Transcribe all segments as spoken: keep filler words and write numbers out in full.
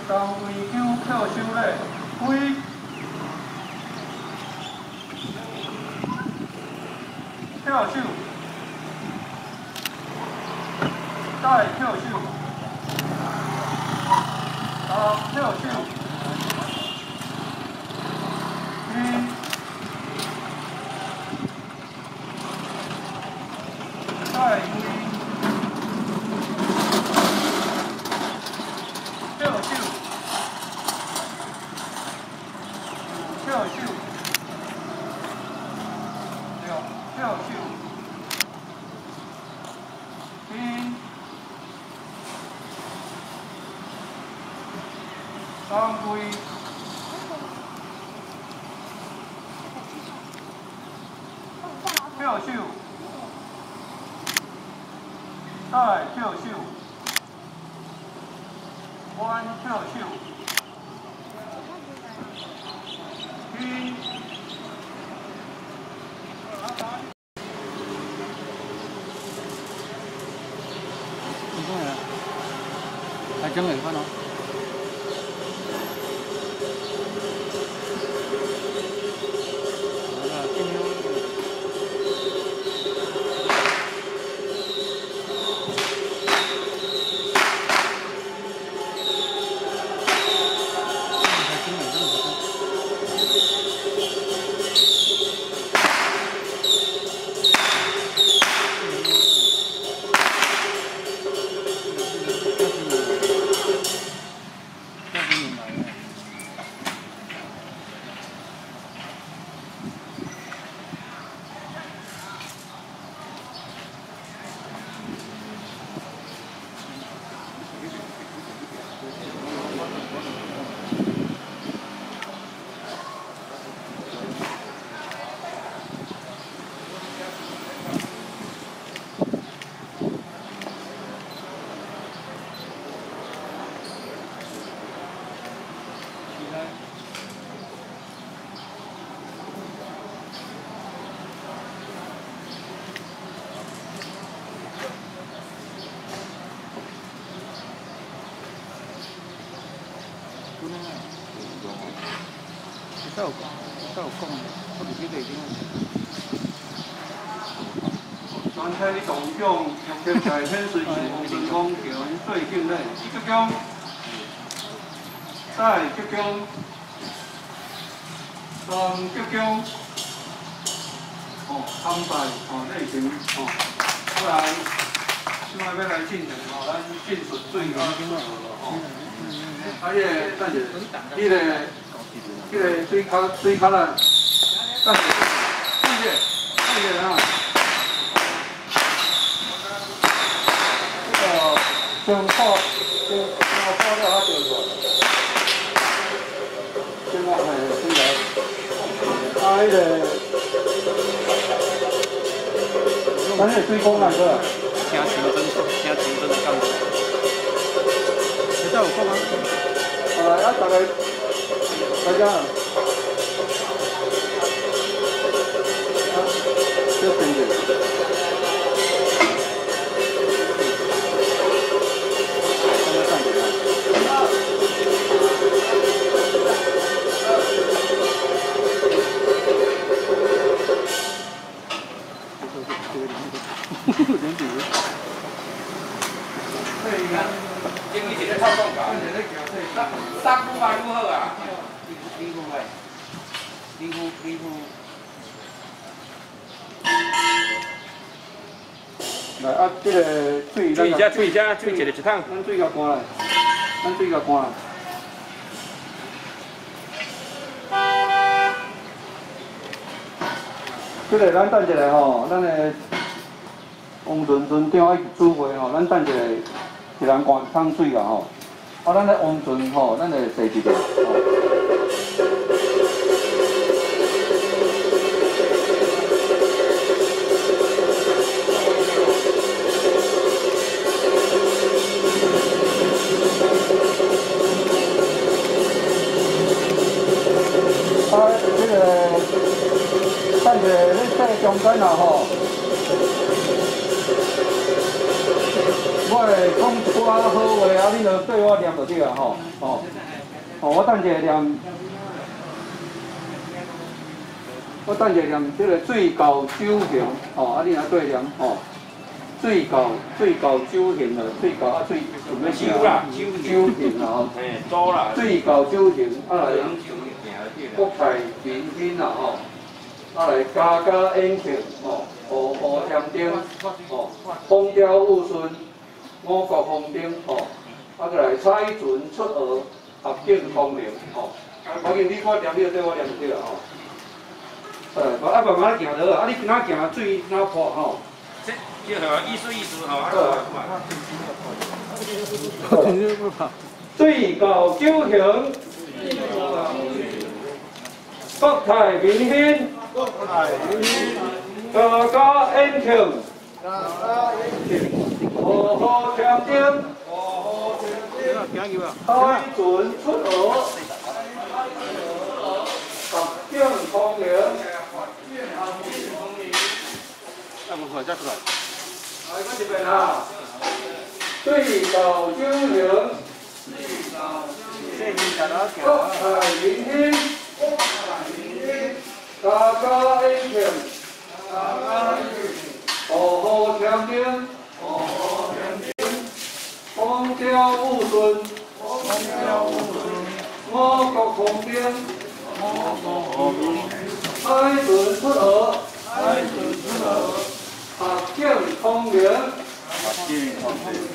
当微球跳手咧，规跳手，再跳手，当跳手，一。 再规，跳手，跳手，六，跳手，一，三规，跳手。 再跳手，弯跳手，一，你过来，还真没看到。 才有才有讲，我唔记得点。全体动向用贴在显示前方成功桥对境内，一鞠躬，再鞠躬，三鞠躬。哦，参拜哦，这已经哦，过来，现在要来进行哦，咱进水最高哦。而且等下，迄个。 这个水卡水卡啦，等下，等下，等下啊！这个先泡，先先泡了它就软。现在哎，现在，啊，那个，咱那水工那个，听清真，听清真的感觉。你在有讲吗？啊，要大概。 大家，啊，这边的，大家看一下。对，你看，经理现在套广告，三不八如何啊？ 李夫喂，李夫李夫，来啊！这个水，水一下，水一下，水一个一桶。咱水甲关来，咱水甲关来。这个咱等一下吼，咱的王船船长已煮会吼，咱等一下一人关一桶水啊吼。啊，咱的王船吼，咱来洗一下吼。 啊，这个等下你洗中间啊吼，我会讲一寡好话啊，你就对我念就对啊吼，吼，吼我等者念，我等者念这个水到酒行，吼啊你若对念吼，水到水到酒行了，水到啊水什么酒啦，酒酒行啦吼，嘿，糟啦，水到酒行啊来，国泰民安啦吼，啊来家家宴庆吼。 和和添丁，吼，风调雨顺，五谷丰登，吼，啊，再来彩船出河，合景光明，吼。反正你我念你就对我念就对啦，吼。呃，啊，慢慢行落啊，啊，你哪行水哪破，吼。这叫啥？意思意思，吼，啊，水到九行，国泰民安，国泰民安。 家家宴庆，家家宴庆，和和添丁，和和添丁，彩船出河，合景光明。啊，门口再出来。来，我这边啊，水到九行，国泰民安，家家宴庆。 和和添丁，和和添丁，风调雨顺，风调雨顺，五谷丰登，五谷丰登，彩船出河，彩船出河，合景光明，合景光明。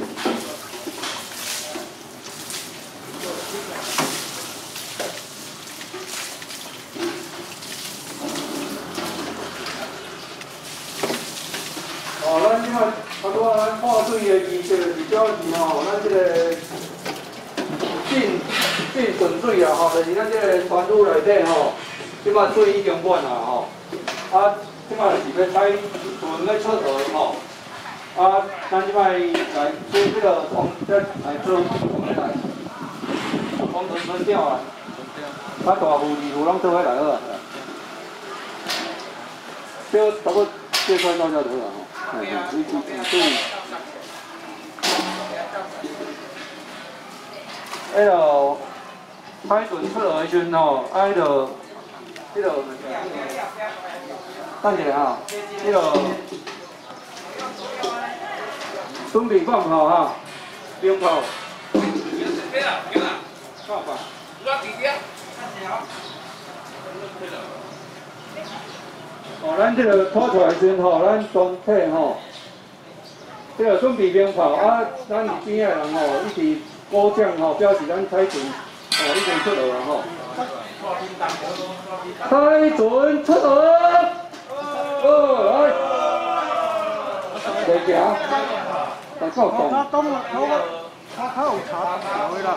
哦，咱即摆差不多咱破水的仪式是表示吼，咱即个进进顺水啊吼，就是咱即个船坞内底吼，即摆水已经满啦吼，啊，即摆是要采船要出河吼，啊，咱即摆来做这个黄，再来做来黄豚豚钓啊，啊大湖二湖拢做伙来好啊，小差不多小船到遮就好啊吼。 嗯，你你对。哎呦，海豚出来时阵吼，啊，迄个，迄个，等下哈，迄个，准备放炮哈，鞭炮。放吧。哦，咱这个拖出来时阵吼，咱全体吼，这个准备鞭炮啊，咱边仔人吼一起鼓掌吼，表示咱彩船哦已经出河了吼。彩船出河，哦来，再行，再靠动。他当他他他有查条的啦，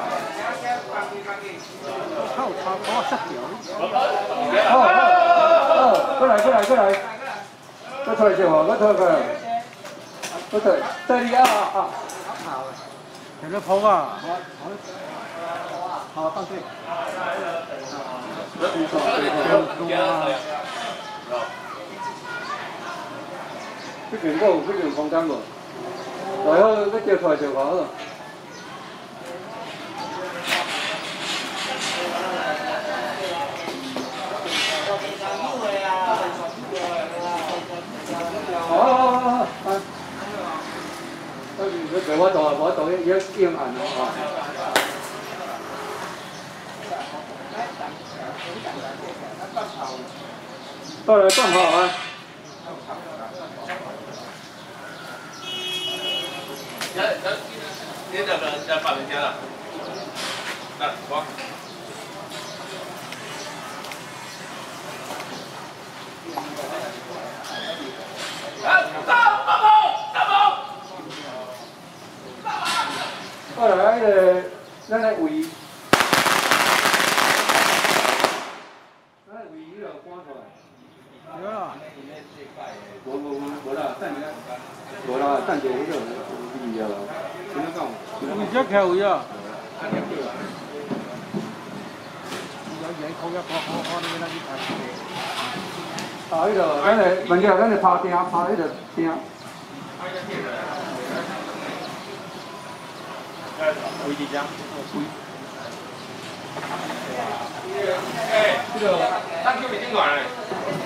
他有查他杀条。好好。 哦，过来过来过来，再出来就好，再出来过来，再出来，这里啊啊，好，有个坡啊，好，好，放水，这边个有这边空间无？然后再叫出来就好了。 好好好好，啊！你你陪我做啊，我做要硬按哦。过来放好啊！来来，你这个在放人家了，来放。 过来，迄个咱来围，咱来围迄个搬出来。有啦。无无无无啦，等下。无啦，等下迄个有了，怎样讲？你只口位啊？有人口一個可可你那啲睇。啊，迄個，咱嚟，問題咱嚟拍釘，拍迄個釘。 位置上。 哎，这个咱叫伊顶乱嘞。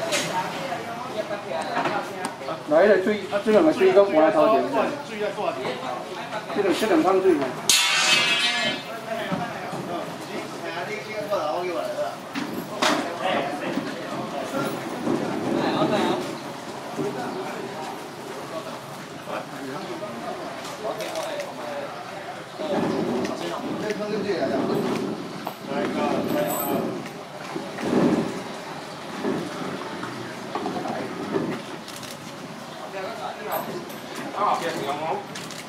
来个水，啊，这两个水都搬来头前。 水啊，大点。 这两这两桶水呢？ 啊，变成哦。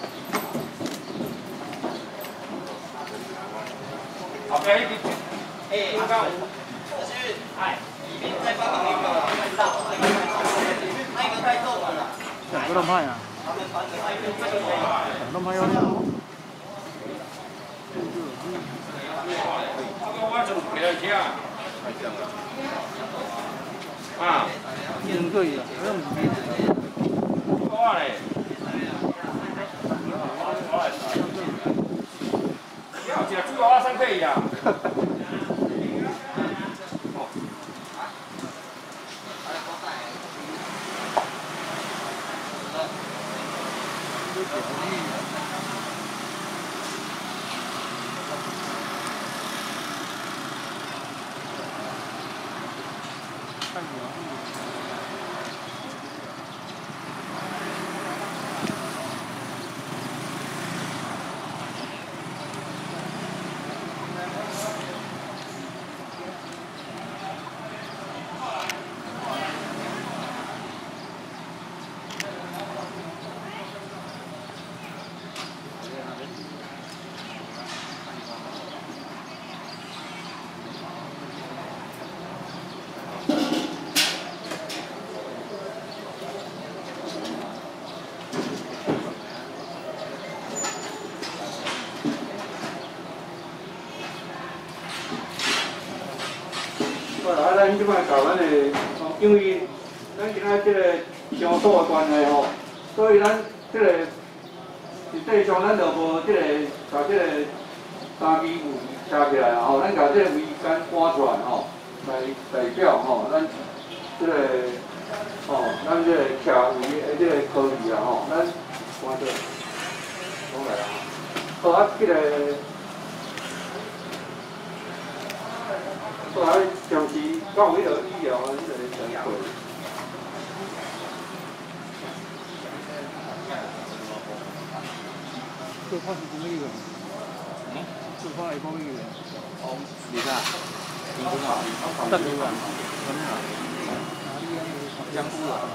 后边一边，哎，阿刚，这是哎，里面再帮忙一个看到，那个太重了。 两个都卖啊？都卖要了。 这个我就给他吃啊。啊。 真可以啊，这样子。 我嘞。要吃猪肉三可以啊。 啊，咱即摆搞咱的，因为咱今仔即个上锁的关系吼，所以咱即个实际上咱就无即个把即个三支位车起来啊吼，咱把即个位杆搬出来吼，来代表吼咱即个吼咱即个徛位的即个科技啊吼，咱搬做过来啊，好啊，即个。后来长期到迄个医疗啊，迄个人会。做法是怎么一个？嗯？做法是怎么一个？哦，你看，你看啊，得了啊，怎么样？江苏啊，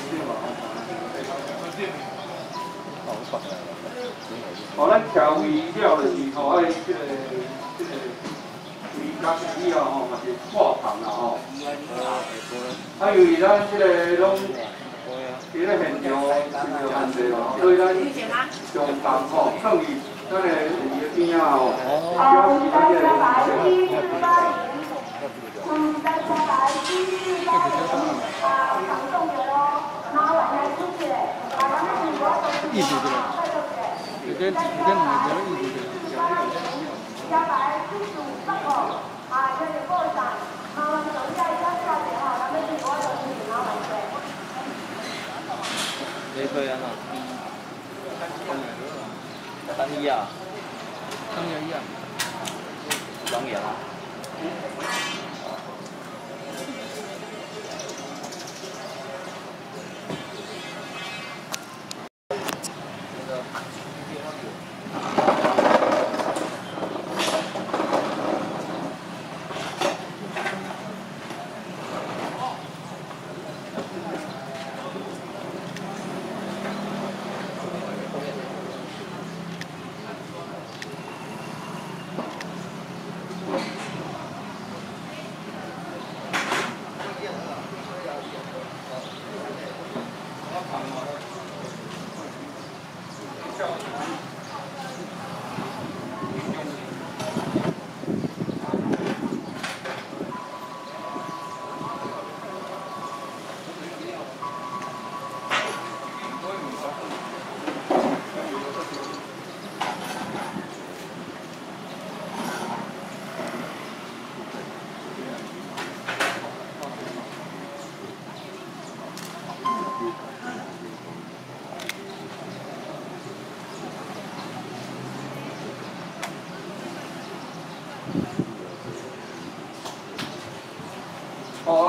好棒！哦，咱调味料就是吼，爱即个即个。味甲以后吼，嘛是挂糖啦吼。啊，由于咱即个拢，伫咧现场真有限制咯，所以咱上糖吼，放伫咱个鱼的边仔吼，表示咱即个嗯，再下来继续在啊糖冻油哦，然后来出去，啊，咱们是我手机啊，快乐的，有点有点买不了意思的。加来四十五十五，啊，这里过上，啊，我们等一下一下下去哈，咱们是我有事情，然后来对。 你可以啊嘛？单一啊？ 单一啊？ 两样啊？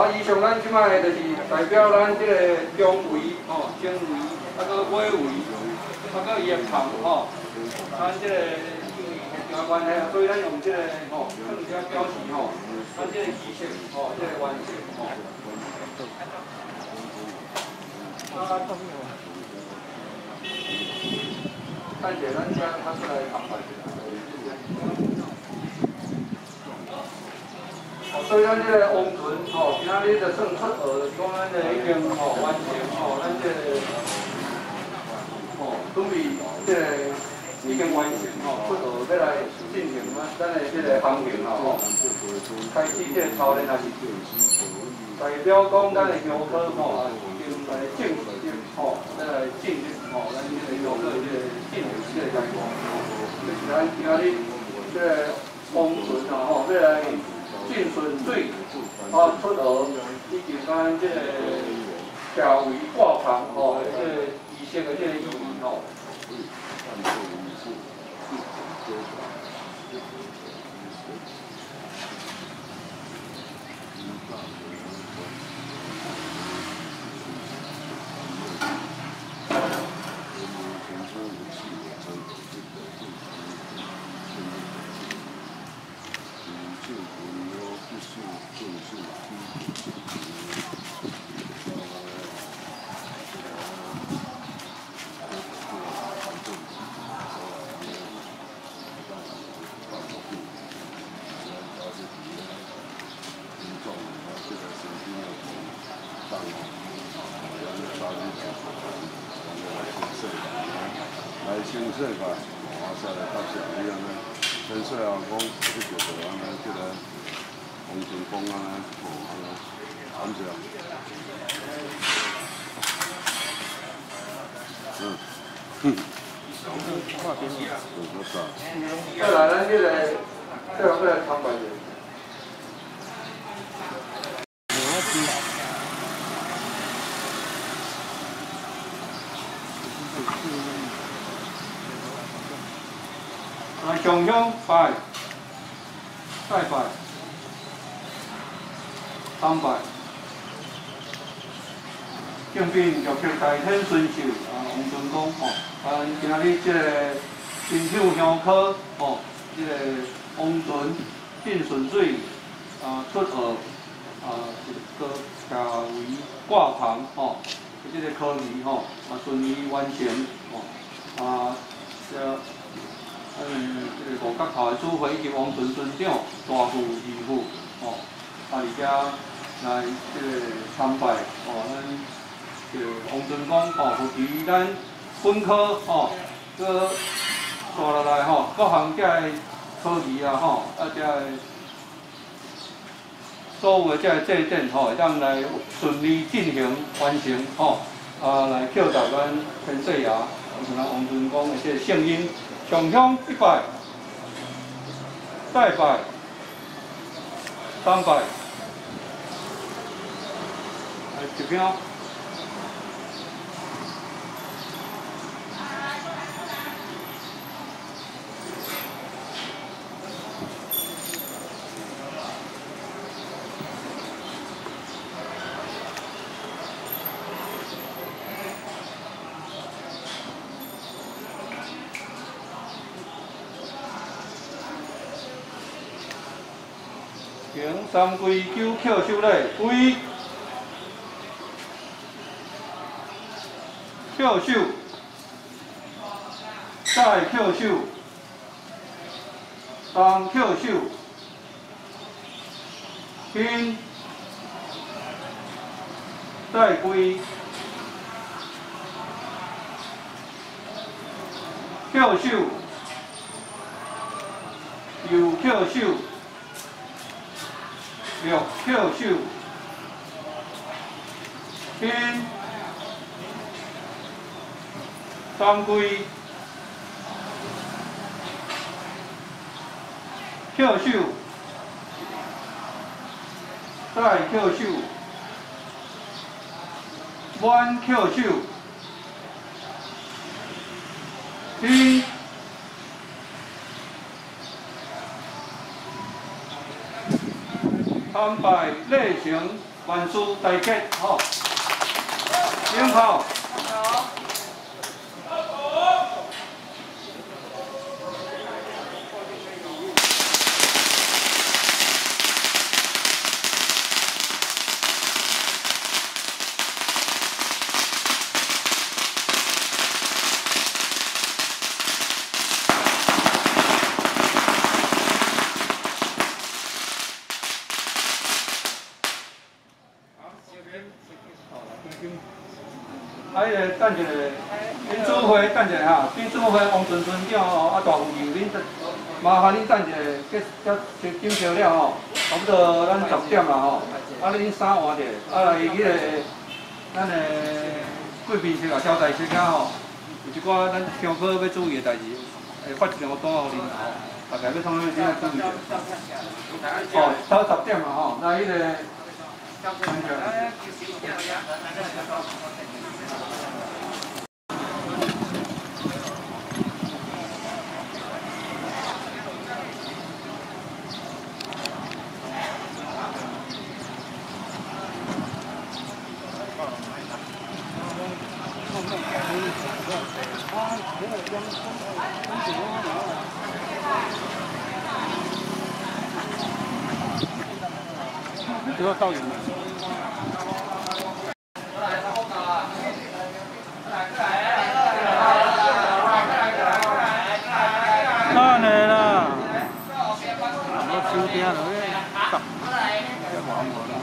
以上咱即摆就是代表咱即个中围吼、中围，啊个尾围，啊个叶旁吼，咱即个因为疫情的关系，所以咱用即个吼，更加表示吼，咱即个仪式吼，即个完成吼。啊，看起来咱家他是来安排的。 哦，所以咱这个温存吼，今仔日就算出学，讲咱这已经吼完成吼，咱这吼准备这个已经完成吼，出学要来进行咱咱的这个行程啦吼，开始这个操练也是代表讲咱的游客吼，已经来正式吼，要来进入吼咱这个游客这个进入这个阶段吼，就是咱今仔日这个温存啦吼，要来。 进顺水，啊出河，以及咱这个下围挂旁吼，这个仪式的这个意义吼。 来先说吧，我再来答谢你安尼。先说啊，讲这个就安尼，这个红尘风安尼，哦安尼，感谢。嗯，哼。再来，咱这个再来再来参拜者。 啊，上香拜，再拜，三拜，敬宾玉石大天顺寿啊，王顺公吼，啊，今仔日这个新秀香科吼，这个王顺进顺水啊出河啊，这个下围挂旁吼，这个科仪吼啊顺利完成吼啊，这。 嗯，这个五角头的主会以及王村村长大父二父哦，啊，而且来这个参拜哦，咱这个王村公哦，扶持咱本科哦，个带落来吼，各项这个科仪啊吼，啊这个所有的这个祭典吼，会当来顺利进行完成吼，啊来扣答咱天岁爷，就是咱王村公的这个圣音。 上香一拜，再拜，三拜，来一票。行三跪九叩首礼，跪叩首，再叩首，当叩首，拼，再跪，叩首，又叩首。 六叩首，拼三跪，叩首，再叩首，弯叩首，拼。 参拜礼成万事大吉，吼！鞭炮。 啊，迄个等一下，恁指挥等一下哈，恁指挥王顺顺长吼，啊大副牛，恁麻烦恁等一下，结结结检查了吼，差不多咱十点啦吼，啊恁衫换者，啊来迄个咱的贵宾室啊招待室啊吼，有一寡咱乡科要注意的代志，会发一张单互恁吼，大概要创啥物怎注意着？哦，到十点啦吼，那迄个。 这个倒影。 看来啦，我收听了咧，stop，这忙无啦。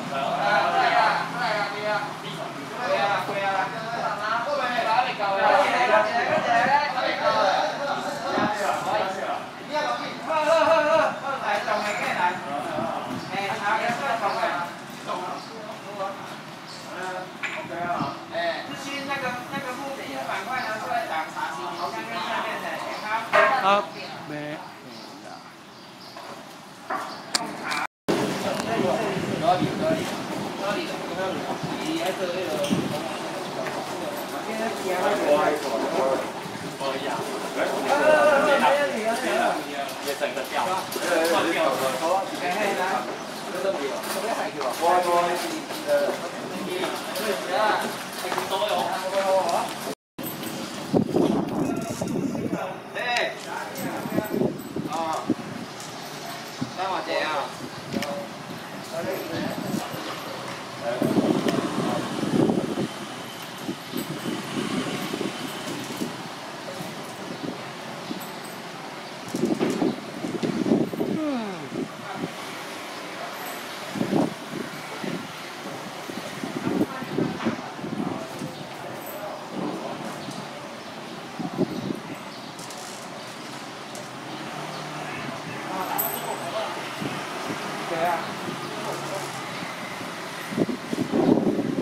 啊，没。 也整个掉，断掉了。嘿嘿，来，这都没有，这边还有啊。我说呃，你对啊，都有。哎，啊，三毛钱啊。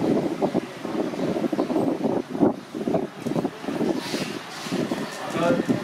呃。